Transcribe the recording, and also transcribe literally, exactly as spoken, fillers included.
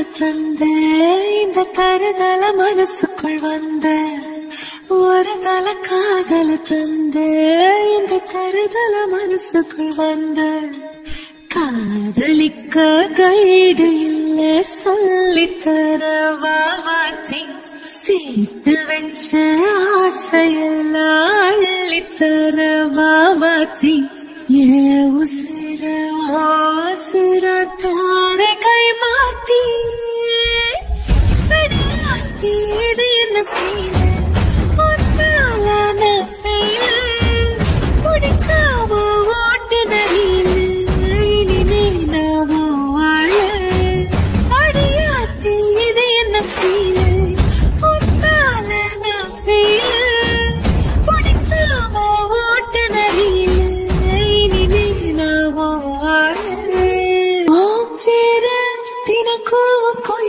தந்த இந்த தருதல மனசுக்குள் வந்த ஒரு தல காதல தந்த இந்த தருதல மனசுக்குள் வந்த காதலிக்க கைடு இல்ல சொல்லித்தர வாத்தி சேர்த்து வச்ச ஆசையெல்லாம் அள்ளித்தர வாத்தி ஏ உசிர உசிர தார கை மாத்தி அடியாத்தி இது என்ன ஃபீல் ஒன்னால நான் ஃபெயில் பிடிக்காம ஓட்டு நரீல் இனிமே நான் வாழ அடியாத்தி இது என்ன ஃபீல் ஒன்னால நான் ஃபெயில் பிடிக்காம ஓட்டு நரீல் இனிமே நான் வாழ ஓம் பேர தினக்கும்